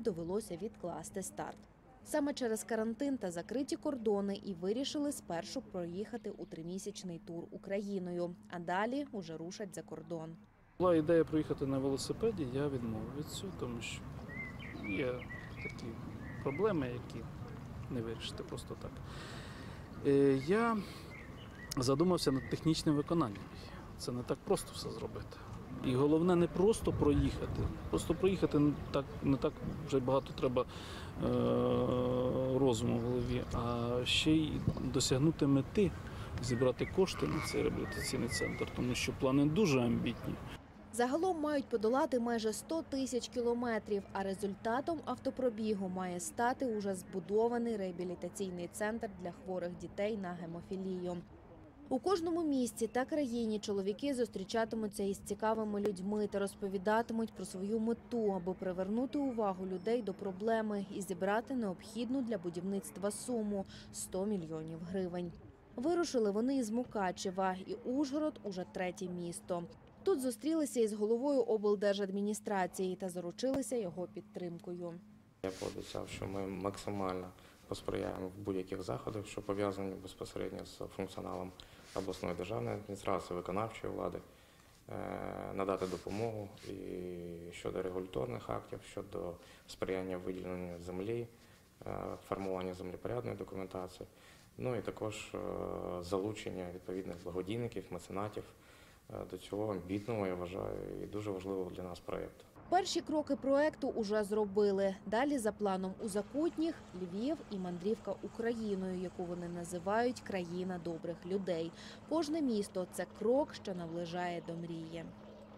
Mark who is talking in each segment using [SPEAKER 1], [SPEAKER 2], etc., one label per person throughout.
[SPEAKER 1] довелося відкласти старт. Саме через карантин та закриті кордони і вирішили спершу проїхати у 3-місячний тур Україною, а далі уже рушать за кордон.
[SPEAKER 2] Була ідея проїхати на велосипеді, я відмовив від цього, тому що є такі проблеми, які не вирішити просто так. Я задумався над технічним виконанням. Це не так просто все зробити. І головне не просто проїхати. Просто проїхати не так вже багато треба розуму в голові, а ще й досягнути мети, зібрати кошти на цей реабілітаційний центр, тому що плани дуже амбітні.
[SPEAKER 1] Загалом мають подолати майже 100 тисяч кілометрів, а результатом автопробігу має стати уже збудований реабілітаційний центр для хворих дітей на гемофілію. У кожному місті та країні чоловіки зустрічатимуться із цікавими людьми та розповідатимуть про свою мету, аби привернути увагу людей до проблеми і зібрати необхідну для будівництва суму – 100 мільйонів гривень. Вирушили вони із Мукачева, і Ужгород – уже третє місто. Тут зустрілися із головою облдержадміністрації та заручилися його підтримкою.
[SPEAKER 3] Я пообіцяв, що ми максимально посприяємо в будь-яких заходах, що пов'язані безпосередньо з функціоналом обласної державної адміністрації, виконавчої влади, надати допомогу і щодо регуляторних актів, щодо сприяння виділенню землі, формування землепорядної документації, ну і також залучення відповідних благодійників, меценатів до цього амбітного, я вважаю, і дуже важливого для нас проєкту.
[SPEAKER 1] Перші кроки проєкту уже зробили. Далі за планом у Закутніх – Львів і мандрівка Україною, яку вони називають «Країна добрих людей». Кожне місто – це крок, що наближає до мрії.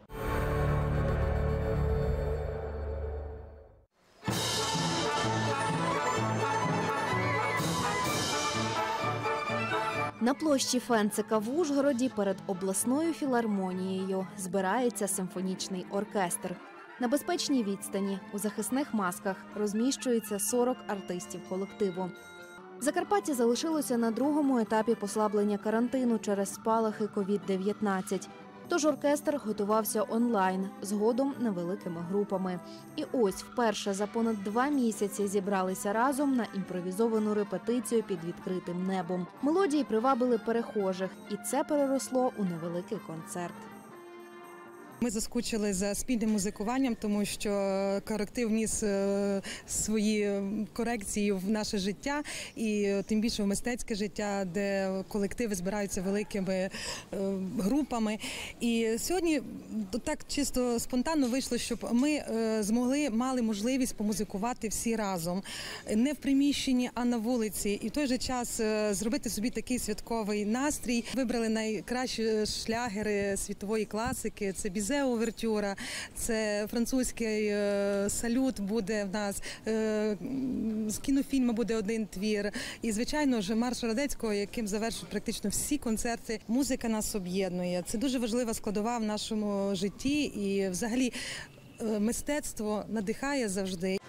[SPEAKER 1] На площі Фенцика в Ужгороді перед обласною філармонією збирається симфонічний оркестр. На безпечній відстані, у захисних масках, розміщується 40 артистів колективу. Закарпаття залишилося на другому етапі послаблення карантину через спалахи COVID-19. Тож оркестр готувався онлайн, згодом невеликими групами. І ось вперше за понад 2 місяці зібралися разом на імпровізовану репетицію під відкритим небом. Мелодії привабили перехожих, і це переросло у невеликий концерт.
[SPEAKER 4] Ми заскучили за спільним музикуванням, тому що колектив вніс свої корекції в наше життя, і тим більше в мистецьке життя, де колективи збираються великими групами. І сьогодні так чисто спонтанно вийшло, щоб ми мали можливість помузикувати всі разом. Не в приміщенні, а на вулиці. І в той же час зробити собі такий святковий настрій. Вибрали найкращі шлягери світової класики. Це Овертюра, це французький салют буде в нас, з кінофільму буде один твір. І, звичайно ж, марш Радецького, яким завершують практично всі концерти. Музика нас об'єднує. Це дуже важлива складова в нашому житті. І, взагалі, мистецтво надихає завжди.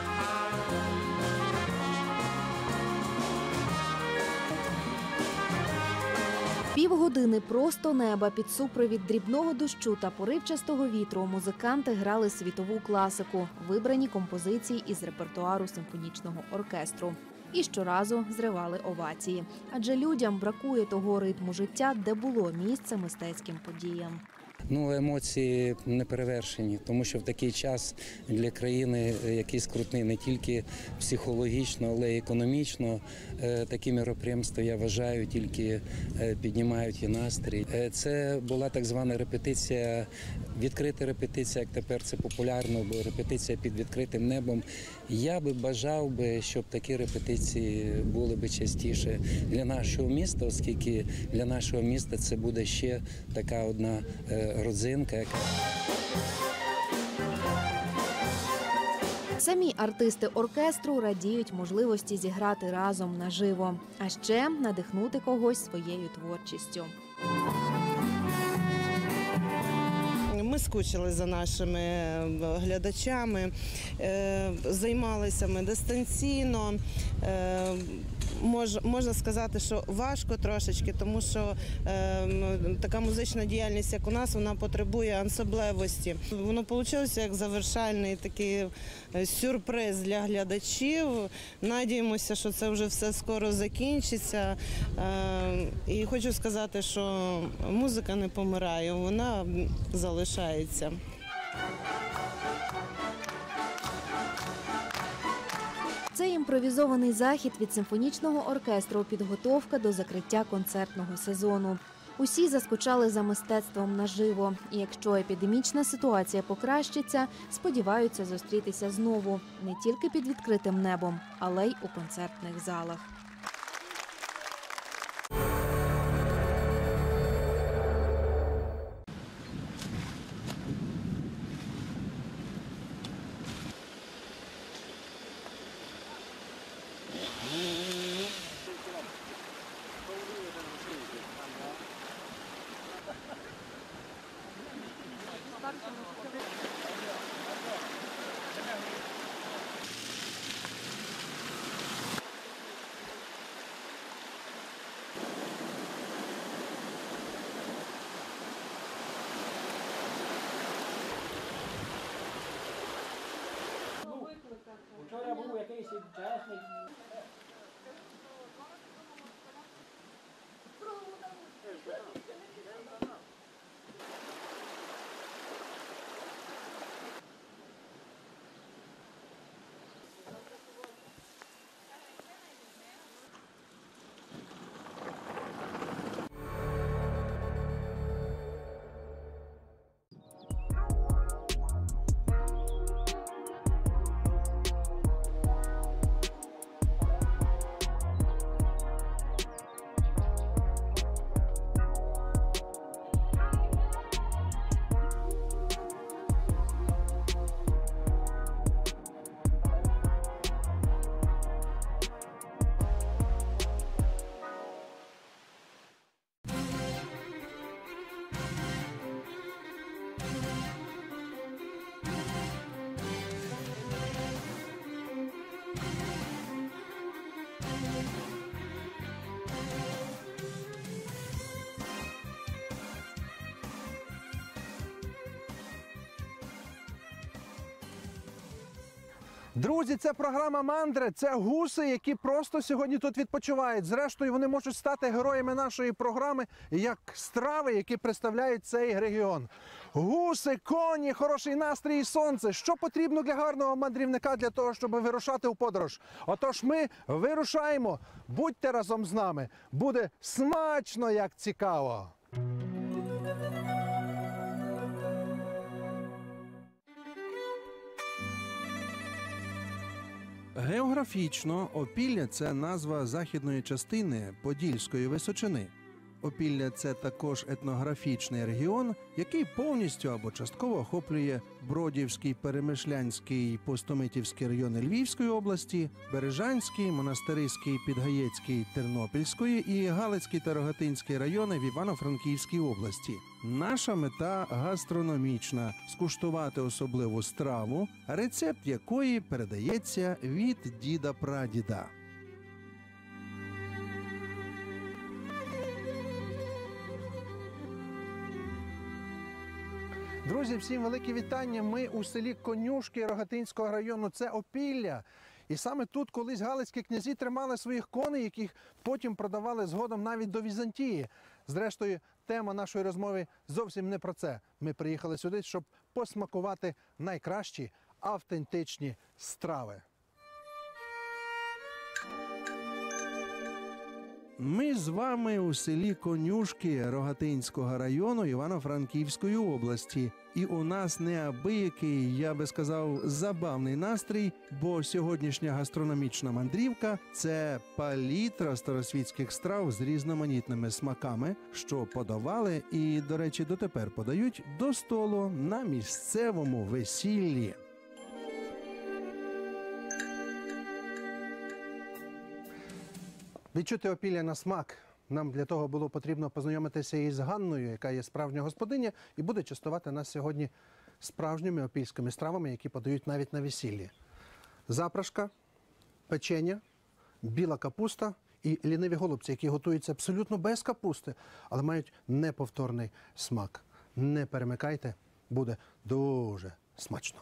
[SPEAKER 1] Півгодини просто неба під супровід дрібного дощу та поривчастого вітру музиканти грали світову класику, вибрані композиції із репертуару симфонічного оркестру. І щоразу зривали овації. Адже людям бракує того ритму життя, де було місце мистецьким подіям.
[SPEAKER 5] Емоції неперевершені, тому що в такий час для країни, який скрутний не тільки психологічно, але й економічно, такі мероприємства, я вважаю, тільки піднімають і настрій. Це була так звана репетиція, відкрита репетиція, як тепер це популярно, бо репетиція під відкритим небом. Я би бажав, щоб такі репетиції були б частіше для нашого міста, оскільки для нашого міста це буде ще така одна родзинка.
[SPEAKER 1] Самі артисти оркестру радіють можливості зіграти разом наживо, а ще надихнути когось своєю творчістю.
[SPEAKER 6] Ми скучили за нашими глядачами, займалися ми дистанційно. можна сказати, що важко трошечки, тому що така музична діяльність, як у нас, вона потребує особливості. Воно вийшло як завершальний такий сюрприз для глядачів. Надіємося, що це вже все скоро закінчиться. І хочу сказати, що музика не помирає, вона залишається.
[SPEAKER 1] Цей імпровізований захід від симфонічного оркестру – підготовка до закриття концертного сезону. Усі заскучали за мистецтвом наживо. І якщо епідемічна ситуація покращиться, сподіваються зустрітися знову. Не тільки під відкритим небом, але й у концертних залах.
[SPEAKER 7] Вчора був якийсь чесний.
[SPEAKER 8] Друзі, це програма «Мандри». Це гуси, які просто сьогодні тут відпочивають. Зрештою, вони можуть стати героями нашої програми як страви, які представляють цей регіон. Гуси, коні, хороший настрій і сонце. Що потрібно для гарного мандрівника для того, щоб вирушати у подорож? Отож, ми вирушаємо. Будьте разом з нами. Буде смачно, як цікаво. Географічно Опілля – це назва західної частини Подільської Височини. Опілля – це також етнографічний регіон, який повністю або частково охоплює Бродівський, Перемишлянський, Пустомитівський райони Львівської області, Бережанський, Монастириський, Підгаєцький Тернопільської і Галицький та Рогатинський райони в Івано-Франківській області. Наша мета гастрономічна – скуштувати особливу страву, рецепт якої передається від діда-прадіда. Друзі, всім велике вітання. Ми у селі Конюшки Рогатинського району. Це Опілля. І саме тут колись галицькі князі тримали своїх коней, яких потім продавали згодом навіть до Візантії. Зрештою, тема нашої розмови зовсім не про це. Ми приїхали сюди, щоб посмакувати найкращі автентичні страви. Ми з вами у селі Конюшки Рогатинського району Івано-Франківської області. І у нас неабиякий, я би сказав, забавний настрій, бо сьогоднішня гастрономічна мандрівка – це палітра старосвітських страв з різноманітними смаками, що подавали і, до речі, дотепер подають до столу на місцевому весіллі. Відчути Опілля на смак. Нам для того було потрібно познайомитися із Ганною, яка є справжня господиня, і буде частувати нас сьогодні справжніми опільськими стравами, які подають навіть на весіллі. Запрашка, печення, біла капуста і ліниві голубці, які готуються абсолютно без капусти, але мають неповторний смак. Не перемикайте, буде дуже смачно.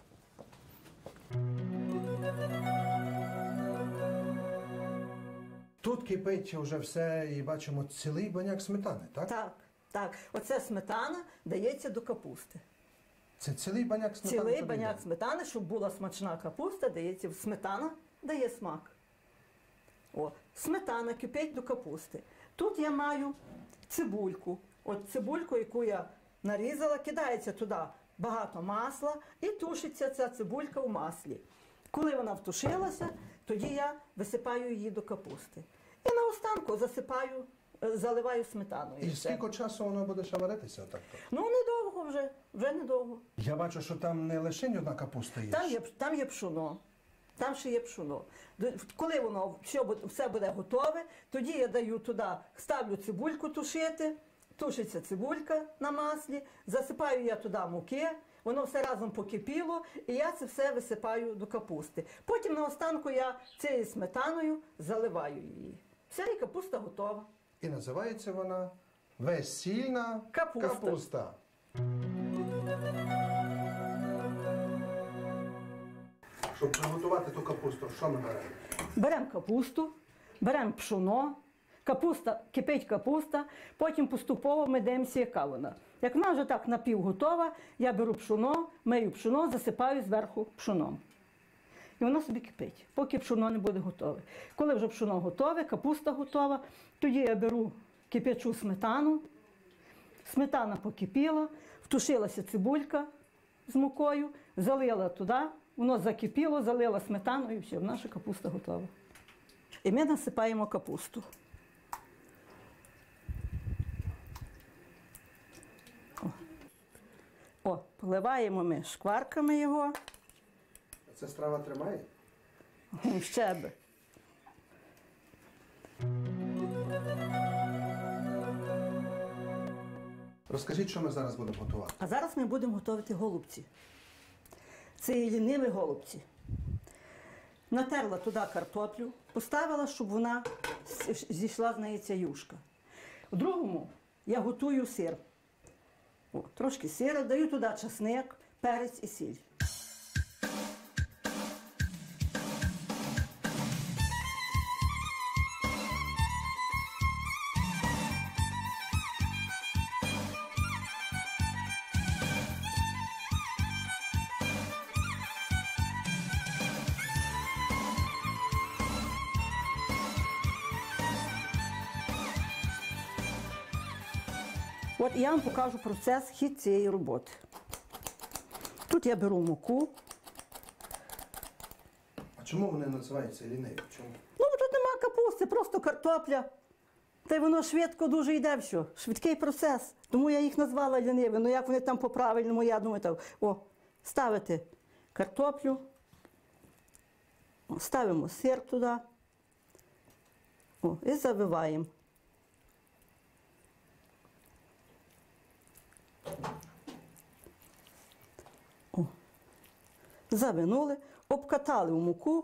[SPEAKER 8] Тут кипить вже все і бачимо цілий баняк сметани, так?
[SPEAKER 9] Так, так. Оце сметана дається до капусти.
[SPEAKER 8] Це цілий баняк сметани?
[SPEAKER 9] Цілий
[SPEAKER 8] туди
[SPEAKER 9] баняк
[SPEAKER 8] йде?
[SPEAKER 9] сметани, щоб була смачна капуста, дається сметана, дає смак. О, сметана кипить до капусти. Тут я маю цибульку. От цибульку, яку я нарізала, кидається туди багато масла і тушиться ця цибулька у маслі. Коли вона втушилася, тоді я висипаю її до капусти. І наостанку засипаю, заливаю сметаною.
[SPEAKER 8] І
[SPEAKER 9] все.
[SPEAKER 8] скільки часу воно буде ще варитися? Отак?
[SPEAKER 9] Ну, недовго вже недовго.
[SPEAKER 8] Я бачу, що там не лише одна капуста є.
[SPEAKER 9] Там є пшоно. Там ще є пшоно. Коли воно все буде готове, тоді я даю туди, ставлю цибульку тушити, тушиться цибулька на маслі, засипаю я туди муки, воно все разом покипіло, і я це все висипаю до капусти. Потім наостанку я цією сметаною заливаю її. Вся і капуста готова.
[SPEAKER 8] І називається вона весільна
[SPEAKER 9] Капуста.
[SPEAKER 8] капуста. Щоб приготувати ту капусту, що ми беремо?
[SPEAKER 9] Беремо капусту, беремо пшоно, кипить капуста, потім поступово ми дивимося, яка вона. Як вона вже так напівготова, я беру пшоно, мию пшоно, засипаю зверху пшоном. І воно собі кипить, поки пшоно не буде готове. Коли вже пшоно готове, капуста готова, тоді я беру кип'ячу сметану, сметана покипіла, втушилася цибулька з мукою, залила туди, воно закипіло, залила сметаною, і все, наша капуста готова. І ми насипаємо капусту. О, поливаємо ми шкварками його.
[SPEAKER 8] Ця страва тримає?
[SPEAKER 9] Ще би.
[SPEAKER 8] Розкажіть, що ми зараз будемо готувати.
[SPEAKER 9] А зараз ми будемо готувати голубці. Це є ліниві голубці. Натерла туди картоплю, поставила, щоб вона зійшла з неї ця юшка. У другому я готую сир. О, трошки сира, даю туди часник, перець і сіль. От я вам покажу процес, хід цієї роботи. Тут я беру муку.
[SPEAKER 8] А чому вони називаються ліниві? Чому?
[SPEAKER 9] Ну, бо тут нема капусти, просто картопля. Та й воно швидко дуже йде все. Швидкий процес. Тому я їх назвала ліниві. Ну як вони там по-правильному, я думаю, так, ставити картоплю, ставимо сир туди і забиваємо. Завинули, обкатали в муку.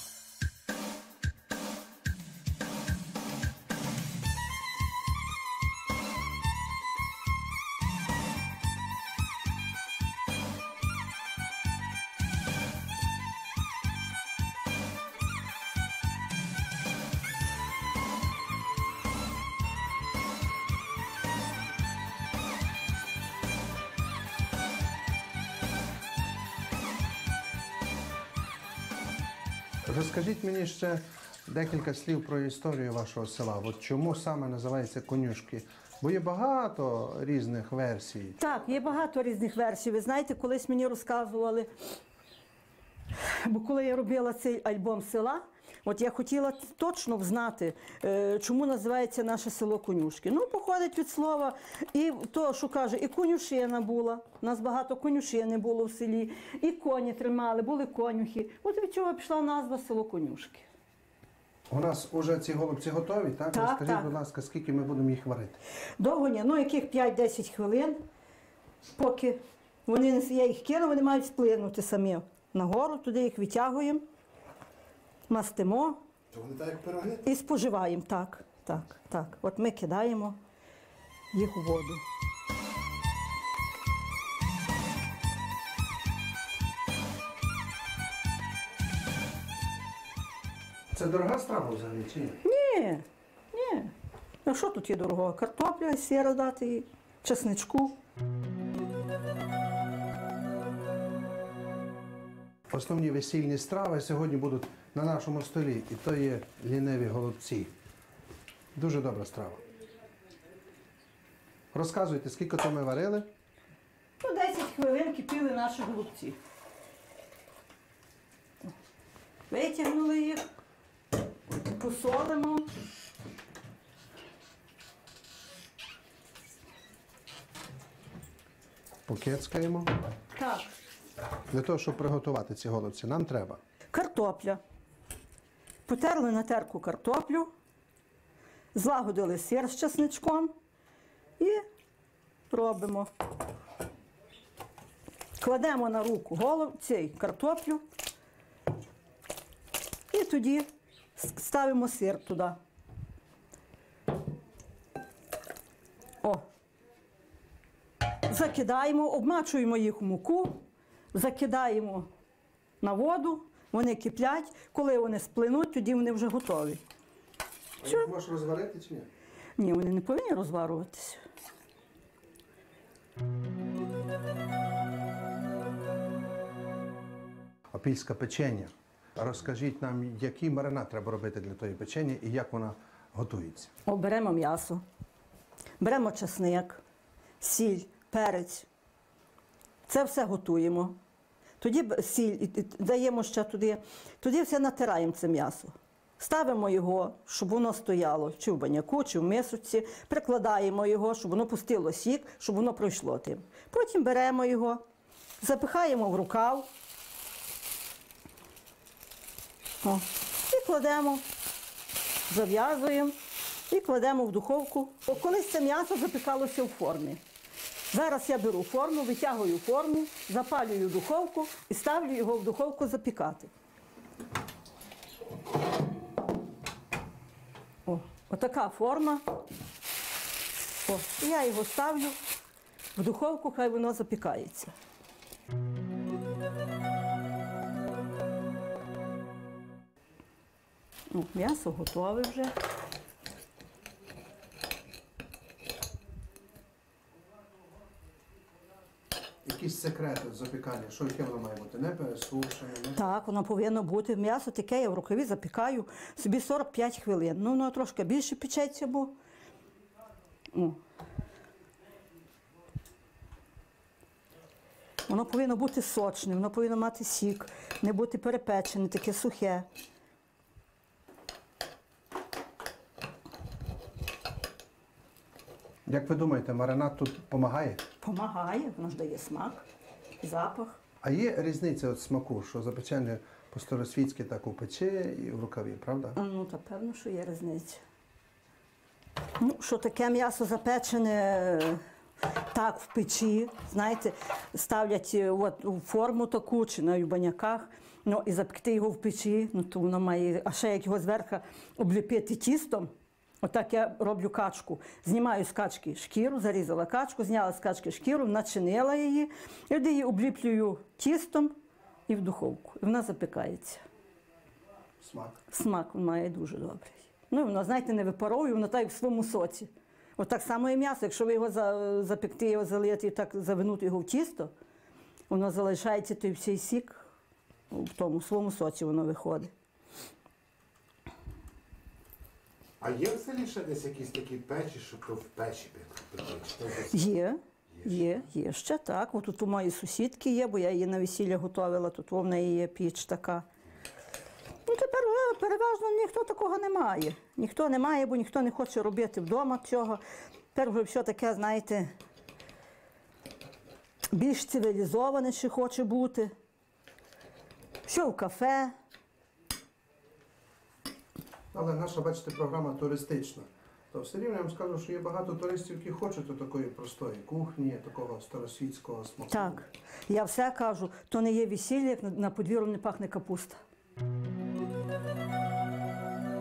[SPEAKER 8] Розкажіть мені ще декілька слів про історію вашого села. От чому саме називається Конюшки? Бо є багато різних версій.
[SPEAKER 9] Так, є багато різних версій. Ви знаєте, колись мені розказували, бо коли я робила цей альбом села, от я хотіла точно взнати, чому називається наше село Конюшки. Ну, походить від слова, і то, що каже, і конюшина була, у нас багато конюшини було в селі, і коні тримали, були конюхи. От від чого пішла назва село Конюшки.
[SPEAKER 8] У нас вже ці голубці готові, так?
[SPEAKER 9] Так,
[SPEAKER 8] Розкажіть,
[SPEAKER 9] так.
[SPEAKER 8] будь ласка, скільки ми будемо їх варити?
[SPEAKER 9] Довго ні, ну яких 5-10 хвилин, поки я їх кину, вони мають сплинути самі нагору, туди їх витягуємо, мастимо
[SPEAKER 8] То вони так як пироги?
[SPEAKER 9] І споживаємо, так, так, так. От ми кидаємо їх у воду.
[SPEAKER 8] Це дорога страва взагалі чи ні?
[SPEAKER 9] Ні, ні. Ну що тут є дорогого? Картопля, сіра дати, і чесничку.
[SPEAKER 8] Основні весільні страви сьогодні будуть на нашому столі. І то є ліниві голубці. Дуже добра страва. Розказуйте, скільки то ми варили?
[SPEAKER 9] Ну, 10 хвилин кипіли наші голубці. Витягнули їх, посолимо.
[SPEAKER 8] Покецькаємо.
[SPEAKER 9] Так,
[SPEAKER 8] Для того, щоб приготувати ці голубці, нам треба
[SPEAKER 9] картопля. Потерли на терку картоплю, злагодили сир з чесничком і робимо. Кладемо на руку картоплю і тоді ставимо сир туди. О. Закидаємо, обмачуємо їх в муку, закидаємо на воду, вони киплять. Коли вони сплинуть, тоді вони вже готові.
[SPEAKER 8] А їх можеш розварити чи ні?
[SPEAKER 9] Ні, вони не повинні розварюватися.
[SPEAKER 8] Опільське печення. Розкажіть нам, який маринад треба робити для тої печення і як вона готується.
[SPEAKER 9] Беремо м'ясо, беремо чесник, сіль, перець. Це все готуємо. Тоді сіль даємо ще туди. Тоді все натираємо це м'ясо. Ставимо його, щоб воно стояло чи в баняку, чи в мисочці. Прикладаємо його, щоб воно пустило сік, щоб воно пройшло тим. Потім беремо його, запихаємо в рукав. О, і кладемо, зав'язуємо і кладемо в духовку. Колись це м'ясо запікалося в формі. Зараз я беру форму, витягую форму, запалюю духовку і ставлю його в духовку запікати. О, отака форма. О, і я його ставлю в духовку, хай воно запікається. М'ясо готове вже.
[SPEAKER 8] Якісь секрети запікання, що яке воно має бути? Не пересушене? Не...
[SPEAKER 9] Так, воно повинно бути. М'ясо таке, я в рукаві запікаю собі 45 хвилин. Ну, воно трошки більше печеться, бо... Воно повинно бути сочне, воно повинно мати сік, не бути перепечене, таке сухе.
[SPEAKER 8] Як ви думаєте, маринад тут допомагає?
[SPEAKER 9] Помагає, воно ж дає смак, запах.
[SPEAKER 8] А є різниця від смаку, що запечене по-старосвітськи так у печі і в рукаві, правда?
[SPEAKER 9] Ну, та певно, що є різниця. Ну, що таке м'ясо запечене так в печі, знаєте, ставлять от, у форму таку чи на баняках, ну, і запекти його в печі, ну, то воно має, а ще як його зверху обліпити тістом. Отак я роблю качку. Знімаю з качки шкіру, зарізала качку, зняла з качки шкіру, начинила її, і її обліплюю тістом і в духовку. І вона запікається.
[SPEAKER 8] Смак.
[SPEAKER 9] Смак має дуже добрий. Ну, воно, знаєте, не випаровує, воно так в своєму соці. От так само і м'ясо, якщо ви його запекти, його залити і так завинути його в тісто, воно залишається той всій сік, в тому своєму соці воно виходить.
[SPEAKER 8] А є в селі ще десь якісь такі печі, що то в печі пекли?
[SPEAKER 9] Є ще так. От тут у моєї сусідки є, бо я її на весілля готувала, тут в неї є піч така. Ну, тепер переважно ніхто такого не має. Ніхто не має, бо ніхто не хоче робити вдома цього. Тепер вже все таке, знаєте, більш цивілізоване ще хоче бути. Що в кафе.
[SPEAKER 8] Але наша, бачите, програма туристична. То все рівно я вам скажу, що є багато туристів, які хочуть такої простої кухні, такого старосвітського смаку.
[SPEAKER 9] Так. Я все кажу, то не є весілля, як на подвір'ю не пахне капуста.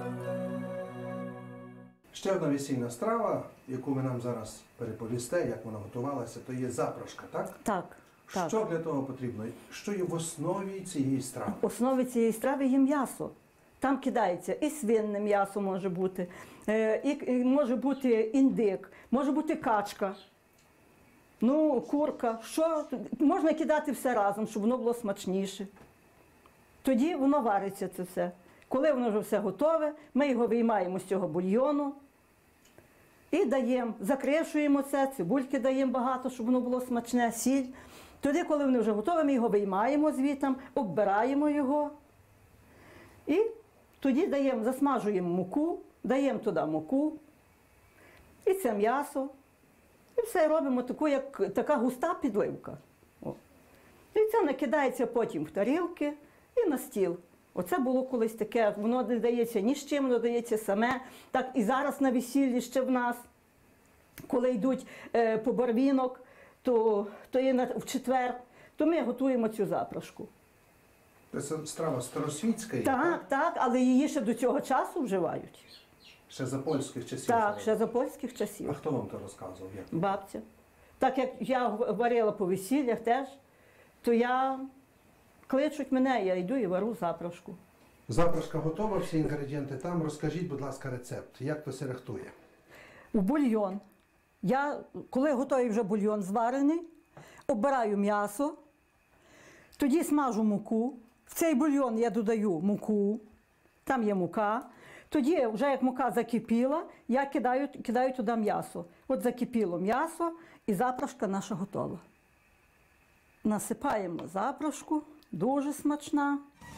[SPEAKER 8] Ще одна весільна страва, яку ви нам зараз переповісте, як вона готувалася, то є запрошка, так?
[SPEAKER 9] Так, так.
[SPEAKER 8] Що для того потрібно? Що є в основі цієї страви?
[SPEAKER 9] В основі цієї страви є м'ясо. Там кидається і свинне м'ясо може бути, і може бути індик, може бути качка, ну, курка. Що? Можна кидати все разом, щоб воно було смачніше. Тоді воно вариться це все. Коли воно вже все готове, ми його виймаємо з цього бульйону і даємо, закришуємо це, цибульки даємо багато, щоб воно було смачне, сіль. Тоді, коли воно вже готове, ми його виймаємо звідти, оббираємо його і тоді даємо, засмажуємо муку, даємо туди муку і це м'ясо. І все робимо таку, як така густа підливка. О. І це накидається потім в тарілки і на стіл. Оце було колись таке, воно не дається ні з чим, воно дається саме. Так і зараз на весіллі ще в нас, коли йдуть по барвінок, то є в четвер, то ми готуємо цю запрошку.
[SPEAKER 8] Це страва старосвітська?
[SPEAKER 9] Так, так, але її ще до цього часу вживають.
[SPEAKER 8] Ще за польських часів?
[SPEAKER 9] Так, ще за польських часів.
[SPEAKER 8] А хто вам то розказував? Як?
[SPEAKER 9] Бабця. Так як я варила по весіллях теж, то кличуть мене, я йду і вару запрошку.
[SPEAKER 8] Запрошка готова, всі інгредієнти там. Розкажіть, будь ласка, рецепт. Як то се рихтує?
[SPEAKER 9] У бульйон. Коли готовий вже бульйон зварений, оббираю м'ясо, тоді смажу муку. В цей бульйон я додаю муку, там є мука. Тоді, вже як мука закипіла, я кидаю туди м'ясо. От закипіло м'ясо і запрошка наша готова. Насипаємо запрошку, дуже смачна.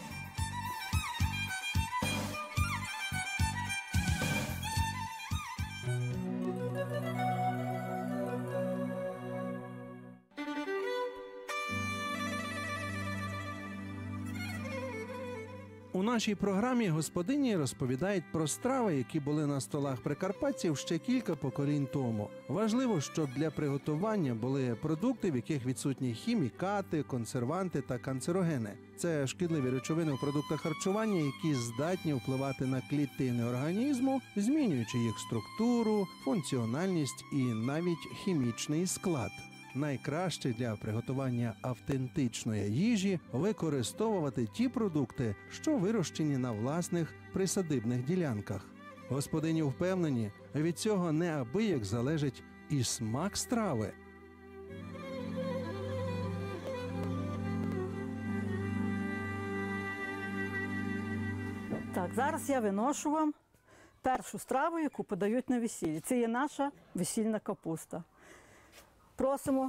[SPEAKER 8] У нашій програмі господині розповідають про страви, які були на столах прикарпатців ще кілька поколінь тому. Важливо, щоб для приготування були продукти, в яких відсутні хімікати, консерванти та канцерогени. Це шкідливі речовини в продуктах харчування, які здатні впливати на клітини організму, змінюючи їх структуру, функціональність і навіть хімічний склад. Найкраще для приготування автентичної їжі використовувати ті продукти, що вирощені на власних присадибних ділянках. Господині впевнені, від цього неабияк залежить і смак страви.
[SPEAKER 9] Так, зараз я виношу вам першу страву, яку подають на весіллі. Це є наша весільна капуста. Просимо.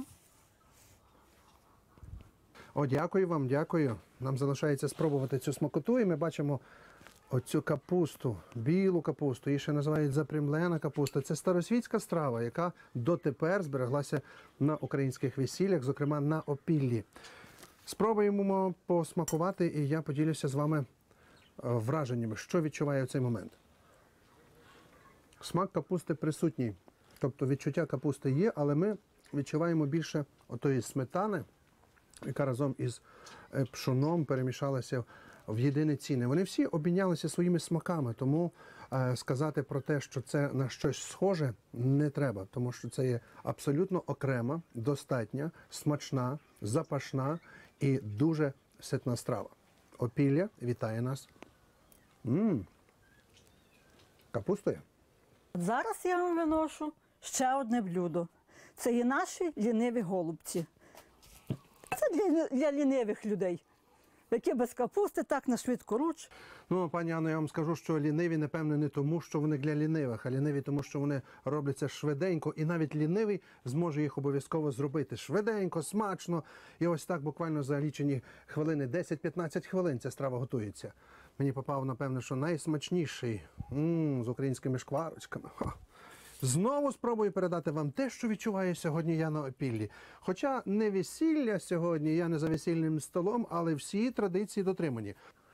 [SPEAKER 8] Дякую вам, дякую. Нам залишається спробувати цю смакоту, і ми бачимо оцю капусту, білу капусту, її ще називають запрямлена капуста. Це старосвітська страва, яка дотепер збереглася на українських весіллях, зокрема на Опіллі. Спробуємо посмакувати, і я поділюся з вами враженнями, що відчуваю в цей момент. Смак капусти присутній, тобто відчуття капусти є, але ми відчуваємо більше отої сметани, яка разом із пшоном перемішалася в єдине ціле. Вони всі обмінялися своїми смаками, тому сказати про те, що це на щось схоже, не треба, тому що це є абсолютно окрема, достатня, смачна, запашна і дуже ситна страва. Опілля вітає нас. Капустою.
[SPEAKER 9] Зараз я вам виношу ще одне блюдо. Це є наші ліниві голубці. Це для лінивих людей, які без капусти так на швидкоруч.
[SPEAKER 8] Ну, пані Анно, я вам скажу, що ліниві, напевно, не тому, що вони для лінивих, а ліниві тому, що вони робляться швиденько, і навіть лінивий зможе їх обов'язково зробити швиденько, смачно. І ось так буквально за лічені хвилини, 10-15 хвилин ця страва готується. Мені попав, напевно, що найсмачніший з українськими шкварочками. Знову спробую передати вам те, що відчуваю сьогодні я на Опіллі. Хоча не весілля сьогодні, я не за весільним столом, але всі традиції дотримані.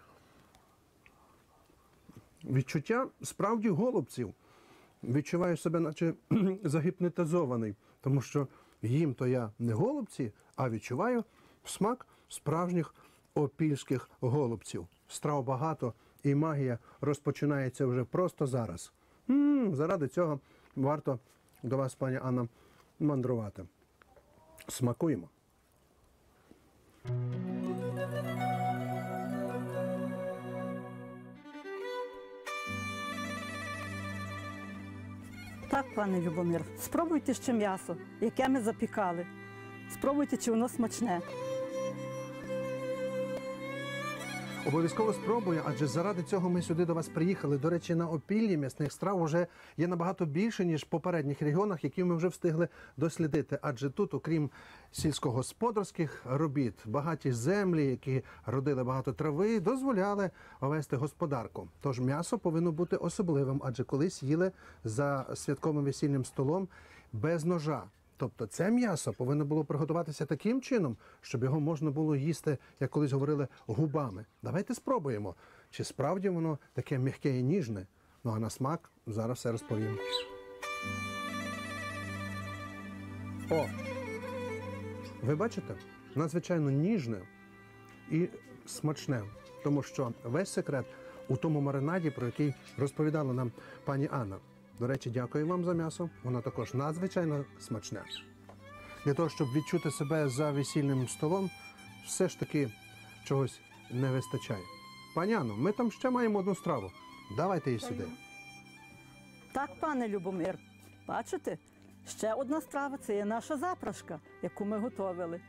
[SPEAKER 8] Відчуття справді голубців. Відчуваю себе наче загіпнотизований, тому що їм то я не голубці, а відчуваю смак справжніх опільських голубців. Страв багато і магія розпочинається вже просто зараз. Заради цього варто до вас, пані Анна, мандрувати. Смакуємо.
[SPEAKER 9] Так, пане Любомир, спробуйте ще м'ясо, яке ми запікали. Спробуйте, чи воно смачне.
[SPEAKER 8] Обов'язково спробую, адже заради цього ми сюди до вас приїхали. До речі, на Опіллі м'ясних страв вже є набагато більше, ніж в попередніх регіонах, які ми вже встигли дослідити. Адже тут, окрім сільськогосподарських робіт, багаті землі, які родили багато трави, дозволяли вести господарку. Тож м'ясо повинно бути особливим, адже колись їли за святковим весільним столом без ножа. Тобто це м'ясо повинно було приготуватися таким чином, щоб його можна було їсти, як колись говорили, губами. Давайте спробуємо, чи справді воно таке м'яке і ніжне. Ну а на смак зараз все розповім. О! Ви бачите? Надзвичайно ніжне і смачне. Тому що весь секрет у тому маринаді, про який розповідала нам пані Анна. До речі, дякую вам за м'ясо. Воно також надзвичайно смачне. Для того, щоб відчути себе за весільним столом, все ж таки чогось не вистачає. Пані Анно, ми там ще маємо одну страву. Давайте її сюди.
[SPEAKER 9] Так, пане Любомир, бачите? Ще одна страва – це є наша запрашка, яку ми готовили.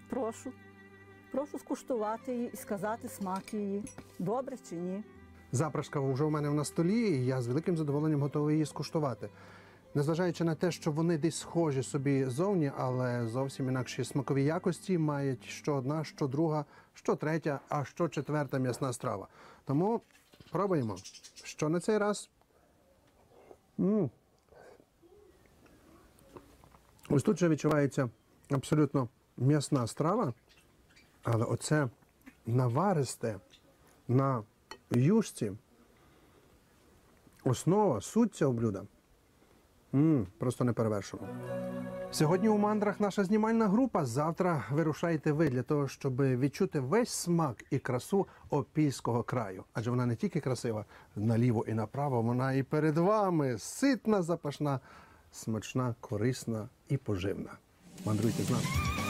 [SPEAKER 9] Прошу скуштувати її і сказати смак її. Добре чи ні?
[SPEAKER 8] Запрашка вже у мене на столі, і я з великим задоволенням готовий її скуштувати. Незважаючи на те, що вони десь схожі собі зовні, але зовсім інакші смакові якості мають що одна, що друга, що третя, а що четверта м'ясна страва. Тому пробуємо. Що на цей раз? Ось тут вже відчувається абсолютно м'ясна страва, але оце наваристе на юшці, основа, суть цього блюда. Просто неперевершено. Сьогодні у мандрах наша знімальна група. Завтра вирушаєте ви для того, щоб відчути весь смак і красу Опільського краю. Адже вона не тільки красива наліво і направо, вона і перед вами ситна, запашна, смачна, корисна і поживна. Мандруйте з нами.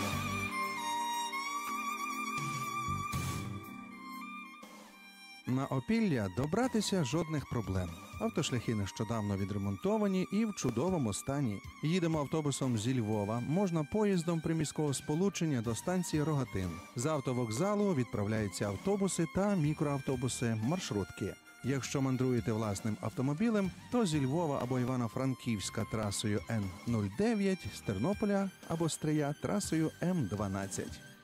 [SPEAKER 8] На Опілля добратися жодних проблем. Автошляхи нещодавно відремонтовані і в чудовому стані. Їдемо автобусом зі Львова, можна поїздом приміського сполучення до станції Рогатин. З автовокзалу відправляються автобуси та мікроавтобуси, маршрутки. Якщо мандруєте власним автомобілем, то зі Львова або Івано-Франківська трасою Н-09, з Тернополя або Стрия трасою М-12.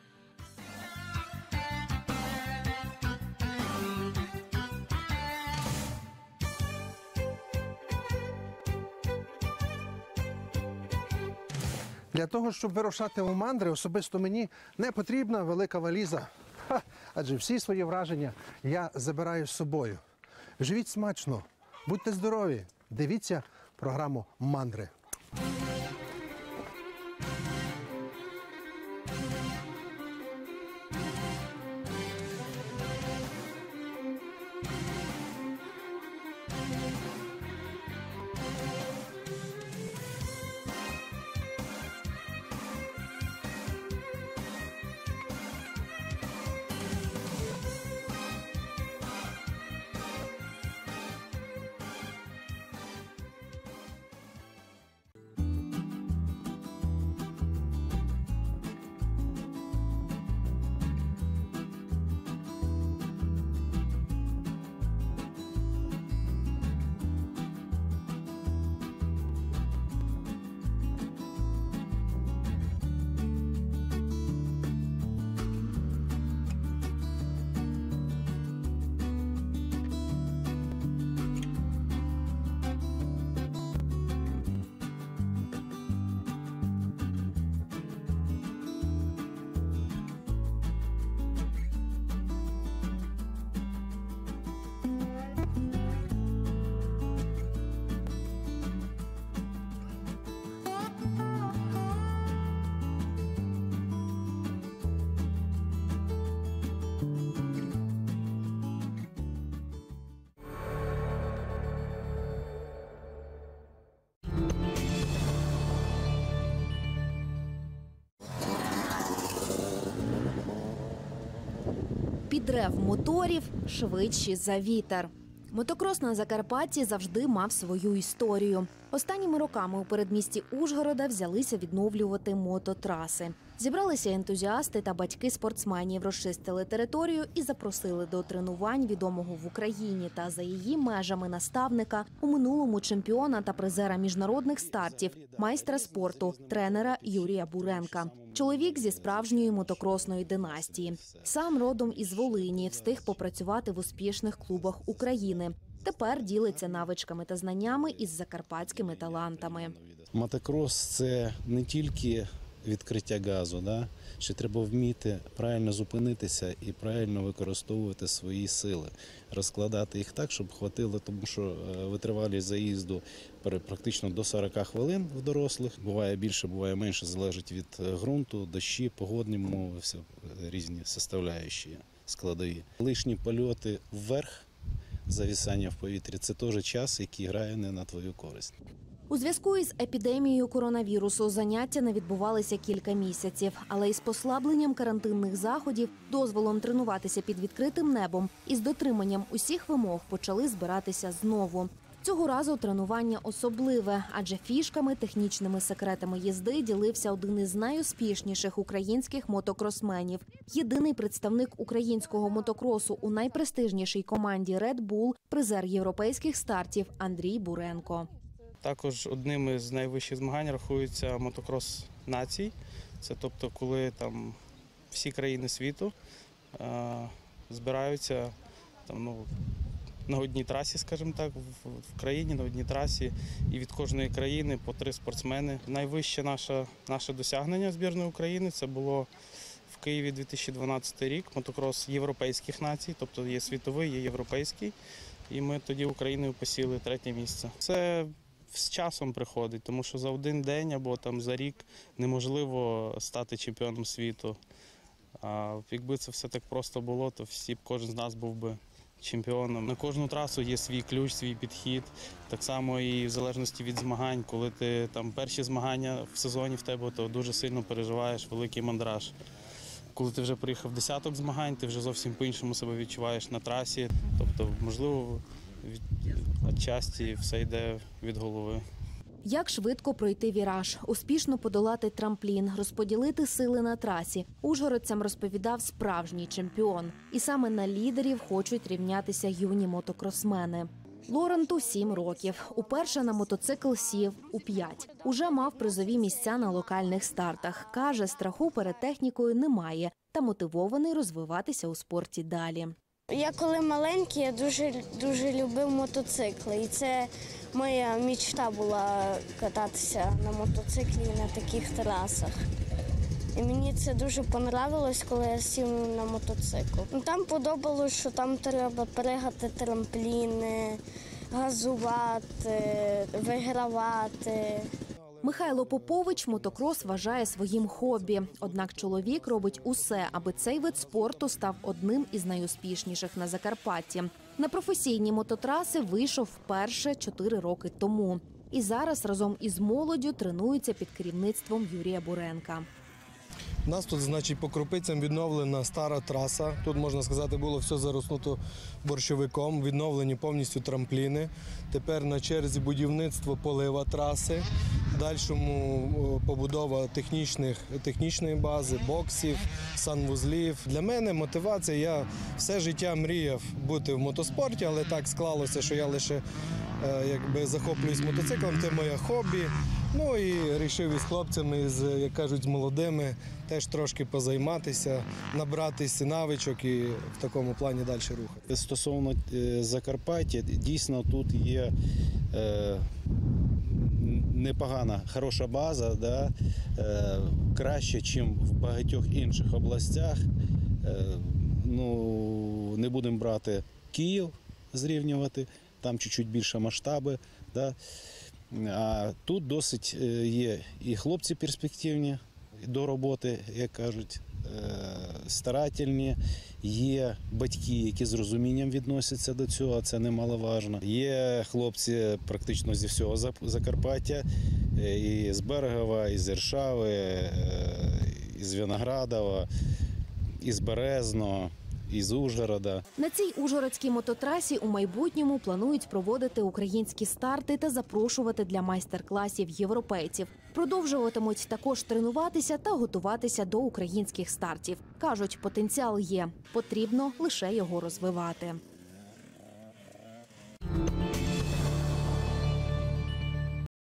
[SPEAKER 8] Для того, щоб вирушати у мандри, особисто мені не потрібна велика валіза. Адже всі свої враження я забираю з собою. Живіть смачно, будьте здорові, дивіться програму «Мандри».
[SPEAKER 1] древ моторів швидші за вітер. Мотокрос на Закарпатті завжди мав свою історію. Останніми роками у передмісті Ужгорода взялися відновлювати мототраси. Зібралися ентузіасти та батьки спортсменів, розчистили територію і запросили до тренувань відомого в Україні та за її межами наставника, у минулому чемпіона та призера міжнародних стартів, майстра спорту, тренера Юрія Буренка. Чоловік зі справжньої мотокросної династії. Сам родом із Волині, встиг попрацювати в успішних клубах України. Тепер ділиться навичками та знаннями із закарпатськими талантами.
[SPEAKER 10] Мотокрос – це не тільки відкриття газу, да? Ще треба вміти правильно зупинитися і правильно використовувати свої сили, розкладати їх так, щоб хватило, тому що витривалість заїзду практично до 40 хвилин в дорослих. Буває більше, буває менше, залежить від ґрунту, дощі, погодні умови, все різні составляючі, складові. Лишні польоти вверх, зависання в повітрі – це теж час, який грає не на твою користь.
[SPEAKER 1] У зв'язку із епідемією коронавірусу заняття не відбувалися кілька місяців, але із послабленням карантинних заходів, дозволом тренуватися під відкритим небом і з дотриманням усіх вимог почали збиратися знову. Цього разу тренування особливе, адже фішками, технічними секретами їзди ділився один із найуспішніших українських мотокросменів. Єдиний представник українського мотокросу у найпрестижнішій команді Red Bull, призер європейських стартів Андрій Буренко.
[SPEAKER 11] Також одним із найвищих змагань рахується мотокрос націй. Це тобто, коли там всі країни світу збираються там, на одній трасі, скажімо так, в країні, на одній трасі, і від кожної країни по 3 спортсмени. Найвище наше досягнення збірної України – це було в Києві 2012 рік, мотокрос європейських націй, тобто є світовий, є європейський, і ми тоді Україною посіли 3-е місце. Це з часом приходить, тому що за один день або там за рік неможливо стати чемпіоном світу. А якби це все так просто було, то кожен з нас був би чемпіоном. На кожну трасу є свій ключ, свій підхід. Так само і в залежності від змагань, коли ти там перші змагання в сезоні в тебе, то дуже сильно переживаєш, великий мандраж. Коли ти вже приїхав десяток змагань, ти вже зовсім по-іншому себе відчуваєш на трасі. Тобто, можливо, відчасті все йде від голови.
[SPEAKER 1] Як швидко пройти віраж, успішно подолати трамплін, розподілити сили на трасі. Ужгородцям розповідав справжній чемпіон. І саме на лідерів хочуть рівнятися юні мотокросмени. Лоренту 7 років. Уперше на мотоцикл сів у 5. Уже мав призові місця на локальних стартах. Каже, страху перед технікою немає та мотивований розвиватися у спорті далі.
[SPEAKER 12] Я коли маленький, я дуже любив мотоцикли. І це моя мечта була кататися на мотоциклі на таких трасах. І мені це дуже понравилось, коли я сів на мотоцикл. Там подобалось, що там треба перегати трампліни, газувати, вигравати.
[SPEAKER 1] Михайло Попович мотокрос вважає своїм хобі. Однак чоловік робить усе, аби цей вид спорту став одним із найуспішніших на Закарпатті. На професійні мототраси вийшов вперше 4 роки тому. І зараз разом із молоддю тренується під керівництвом Юрія Буренка.
[SPEAKER 13] У нас тут, значить, по Кропицям відновлена стара траса. Тут, можна сказати, було все зароснуто борщовиком, відновлені повністю трампліни. Тепер на черзі будівництво полива траси, в дальшому побудова технічної бази, боксів, санвузлів. Для мене мотивація, я все життя мріяв бути в мотоспорті, але так склалося, що я лише захоплююсь мотоциклом, це моє хобі. Ну і вирішив із хлопцями, як кажуть, з молодими, теж трошки позайматися, набратися навичок і в такому плані далі рухати.
[SPEAKER 10] Стосовно Закарпаття, дійсно тут є непогана, хороша база, да? Краще, ніж в багатьох інших областях. Не будемо брати Київ, зрівнювати, там чуть-чуть більше масштаби. Да? А тут досить є і хлопці перспективні до роботи, як кажуть, старательні, є батьки, які з розумінням відносяться до цього, це немаловажно. Є хлопці практично зі всього Закарпаття, і з Берегова, і з Іршави, і з Виноградова, і з Березного, із Ужгорода.
[SPEAKER 1] На цій ужгородській мототрасі у майбутньому планують проводити українські старти та запрошувати для майстер-класів європейців. Продовжуватимуть також тренуватися та готуватися до українських стартів. Кажуть, потенціал є, потрібно лише його розвивати.